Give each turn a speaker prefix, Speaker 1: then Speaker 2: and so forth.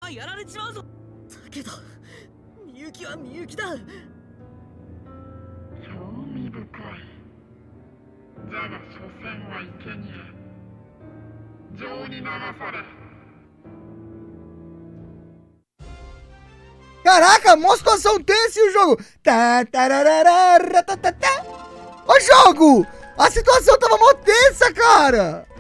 Speaker 1: けどみゆきはみゆきだ。
Speaker 2: 興味深い。じゃが所詮は生贄。情に流され。
Speaker 3: Caraca, mó situação tensa e o jogo. Tá, tararara, tá, tá, tá. Ô jogo, a situação tava mó tensa, cara.